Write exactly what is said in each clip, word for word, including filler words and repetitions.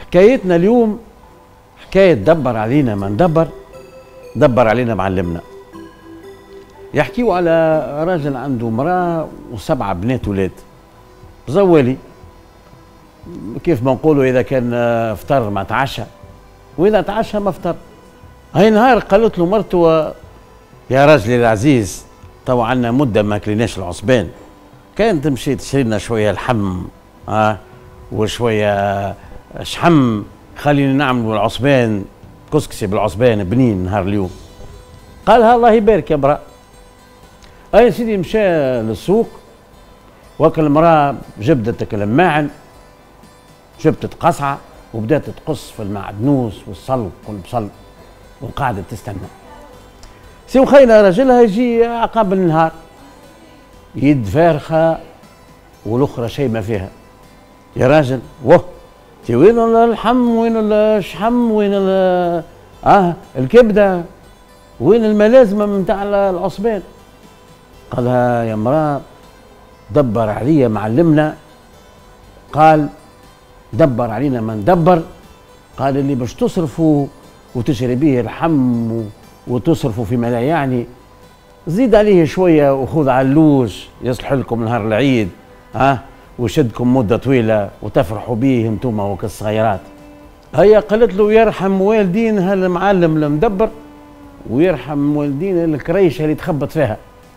حكايتنا اليوم حكاية دبر علينا ما ندبر، دبر علينا معلمنا. يحكيوا على راجل عنده امرأة وسبعة بنات ولاد زوالي، كيف ما نقولوا إذا كان افطر ما تعشى وإذا تعشى ما افطر. هاي نهار قالت له مرته: يا راجلي العزيز، تو عنا مدة ما كليناش العصبان، كان تمشي تشري لنا شوية لحم ها وشوية شحم، خلينا نعملوا العصبان كسكسي بالعصبان بنين نهار اليوم. قالها الله يبارك يا برا. اي سيدي مشى للسوق وكل المراه جبدت الماعن، جبدت قصعه وبدات تقص في المعدنوس والصل والبصل وقعدت تستنى. سي وخينا راجلها يجي عقاب النهار، يد فارخه والاخرى شيء ما فيها. يا راجل وه تي وين اللحم، وين الشحم، وين اه الكبده، وين الملازمه نتاع العصبان؟ قالها: يا امراه دبر عليا معلمنا، قال دبر علينا ما ندبر، قال اللي باش تصرفوا وتشري به الحم وتصرفوا فيما لا يعني زيد عليه شويه وخذ علوش يصلح لكم نهار العيد ها آه ويشدكم مده طويله وتفرحوا به انتم وكالصغيرات. هيا قالت له: يرحم والدين هالمعلم المدبر ويرحم والدين الكريشه اللي تخبط فيها.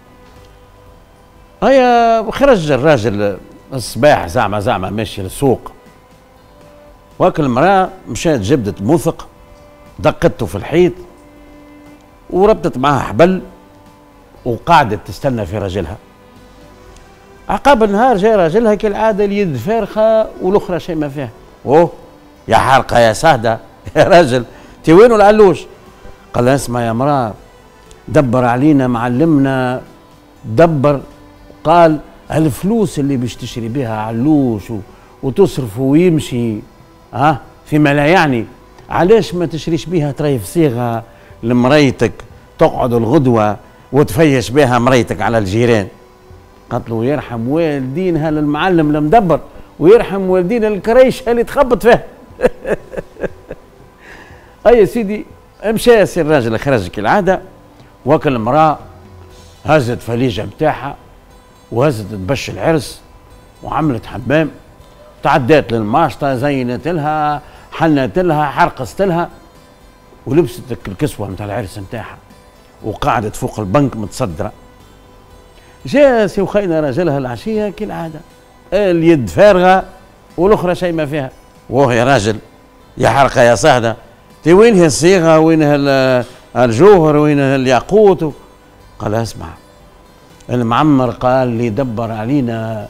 هيا خرج الراجل الصباح زعما زعما ماشي للسوق، واكل المراه مشات جبدت موثق دقته في الحيط وربطت معها حبل وقعدت تستنى في راجلها. عقاب النهار جاء راجلها كالعاده، اليد فارخه والاخرى شيء ما فيها. اوه يا حارقه يا سهده يا راجل تي وين العلوش؟ قال لها: اسمع يا امراه دبر علينا معلمنا، دبر قال الفلوس اللي باش تشري بها علوش وتصرف ويمشي ها آه فيما لا يعني، علاش ما تشريش بها تريف صيغه لمريتك تقعد الغدوه وتفيش بها مريتك على الجيران؟ قالت له: يرحم والدينها للمعلم المدبر ويرحم والدين الكريش اللي تخبط فيها. اي يا سيدي مشى يا سي الراجل، خرج كالعاده وكل المراه هزت فليجه بتاعها وهزت تبش العرس وعملت حمام، تعدات للماشطه زينت لها حنت لها حرقصت لها ولبست الكسوه نتاع العرس نتاعها وقعدت فوق البنك متصدره. جاء سي وخينا راجلها العشيه كالعاده، اليد فارغه والاخرى شيء ما فيها. واه يا راجل يا حرقه يا صهده تي وين هي الصيغه، وين الجوهر، وين الياقوت؟ قال: اسمع المعمر قال لي دبر علينا،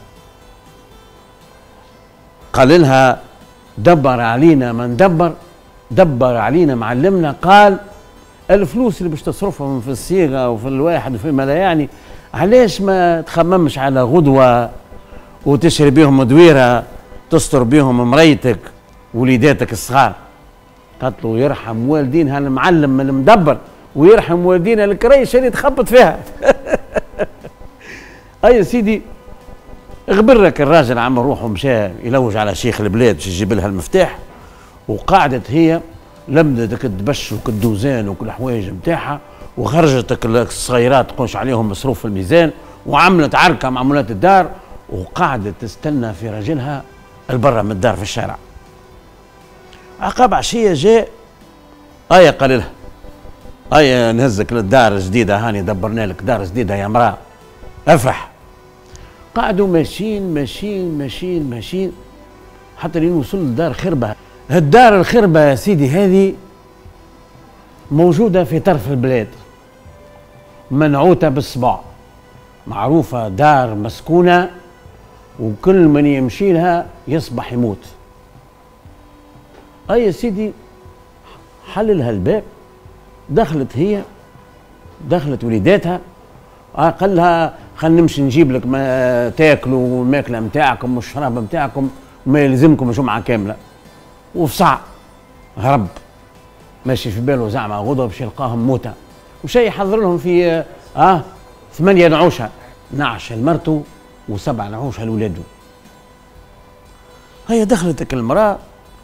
قال لها دبر علينا ما ندبر، دبر علينا معلمنا، قال الفلوس اللي باش تصرفهم في الصيغه وفي الواحد وفيما لا يعني، علاش ما تخممش على غدوه وتشري بيهم دويره تستر بيهم مريتك وليداتك الصغار؟ قالت له: يرحم والدين هالمعلم المدبر ويرحم والدينا الكريش اللي تخبط فيها. اي يا سيدي غبرك الراجل عم روحه مشى يلوج على شيخ البلاد باش يجيب لها المفتاح، وقعدت هي لمدت تبش وكالدوزان وكل الحوايج نتاعها وخرجت الصغيرات تقوش عليهم مصروف في الميزان وعملت عركه مع مولات الدار وقعدت تستنى في راجلها البرة من الدار في الشارع. عقب عشيه جاء ايا قال لها: ايا نهزك للدار الجديده، هاني دبرنا لك دار جديده يا امراه افرح. قعدوا ماشيين ماشيين ماشيين ماشيين حتى لين وصلوا لدار خربه. الدار الخربه يا سيدي هذه موجوده في طرف البلاد، منعوته بالصباع، معروفه دار مسكونه وكل من يمشي لها يصبح يموت. اي يا سيدي حللها الباب، دخلت هي، دخلت وليداتها، قال لها: خلينا نمشي نجيب لك ما تاكلوا الماكله نتاعكم والشراب نتاعكم وما يلزمكم جمعه كامله. وفي ساعه هرب ماشي في باله زعما غدوه باش يلقاهم موتى، وشي يحضر لهم في اه ثمانيه نعوشه، نعش لمرته وسبع نعوشه لولاده. هي دخلتك المراه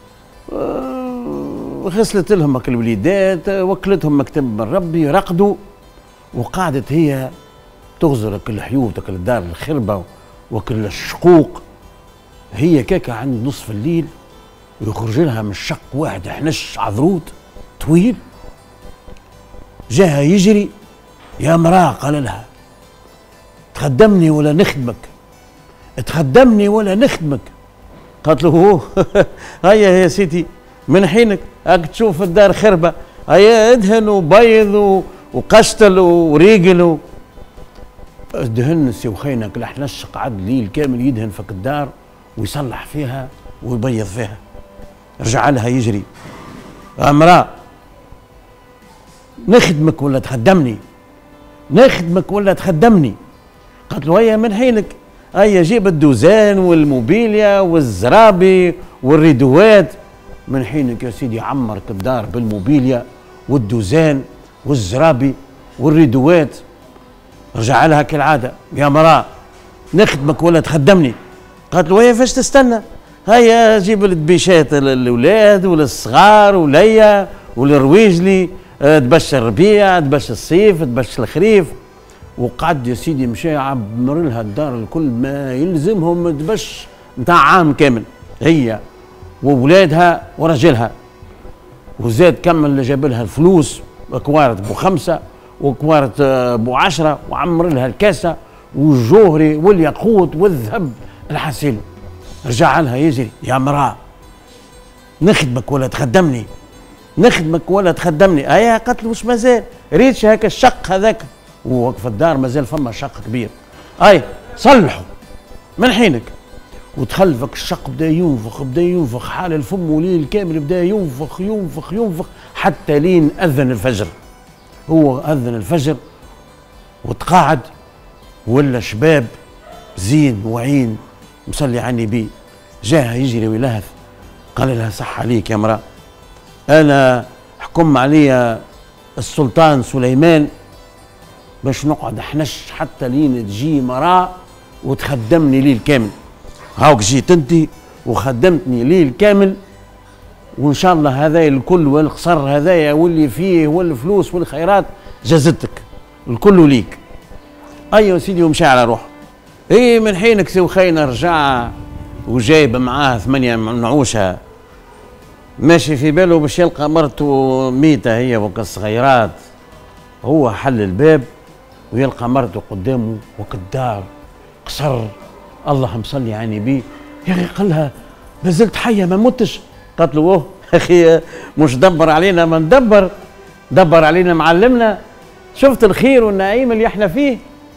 آه، غسلت لهم هك الوليدات، وكلتهم مكتب من ربي، رقدوا، وقعدت هي تغزر هك الحيوط هك الدار الخربة وكل الشقوق. هي كاكا عند نصف الليل ويخرج لها من الشق واحد حنش عذروت طويل، جاها يجري: يا مراه، قال لها: تخدمني ولا نخدمك؟ تخدمني ولا نخدمك؟ قالت له: هيا يا سيدي، من حينك هاك تشوف الدار خربة، هيا ادهن وبيض وقشتل وريقل. دهن سي وخينك لحنش قعد ليل كامل يدهن فك الدار ويصلح فيها ويبيض فيها. رجع لها يجري: امراه، نخدمك ولا تخدمني؟ نخدمك ولا تخدمني؟ قالت له: هيا من حينك، هيا جيب الدوزان والموبيليا والزرابي والريدوات. من حينك يا سيدي عمرك الدار بالموبيليا والدوزان والزرابي والريدوات. رجع لها كالعاده: يا مراه، نخدمك ولا تخدمني؟ قالت له: هيا فاش تستنى، هيا جيب الدبيشات للاولاد وللصغار وليا وللرويجلي، تبش الربيع، تبش الصيف، تبش الخريف. وقعد يا سيدي مشى عمر لها الدار الكل ما يلزمهم تبش نتاع عام كامل، هي وولادها ورجلها. وزاد كمل جاب لها الفلوس، كوارت بو خمسه وكوارت بو عشره، وعمر لها الكاسه والجوهري والياقوت والذهب الحسين. رجع لها يجري: يا مراه، نخدمك ولا تخدمني؟ نخدمك ولا تخدمني؟ ايا قالت له: وش مازال؟ ريتش هكا الشق هذاك، ووقف الدار مازال فما شق كبير، اي صلحوا من حينك. وتخلفك الشق بدا ينفخ بدا ينفخ حال الفم وليل كامل بدا ينفخ ينفخ ينفخ حتى لين اذن الفجر. هو اذن الفجر وتقاعد، ولا شباب زين وعين مصلي على النبي جاها يجري ويلهث. قال لها: صح عليك يا امراه، انا حكم عليا السلطان سليمان باش نقعد حنش حتى لين تجي مراه وتخدمني ليل كامل. هاوك جيت انت وخدمتني ليل كامل، وان شاء الله هذا الكل والقصر هذايا واللي فيه والفلوس والخيرات جازتك الكل ليك. ايوه سيدي، ومشى على روحه. ايه من حينك سي وخينا رجع وجايب معاه ثمانية نعوشة، ماشي في باله باش يلقى مرته ميتة هي وكالصغيرات. هو حل الباب ويلقى مرته قدامه وكالدار قصر. اللهم صلي على النبي. يا اخي قال لها: ما زلت حيه ما متش؟ قالت له: اوه اخي، مش دبر علينا ما ندبر، دبر علينا معلمنا. شفت الخير والنعيم اللي احنا فيه.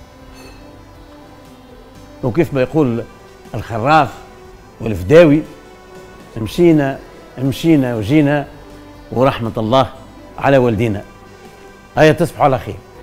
وكيف ما يقول الخراف والفداوي: مشينا مشينا وجينا ورحمه الله على والدينا. هيا تصبحوا على خير.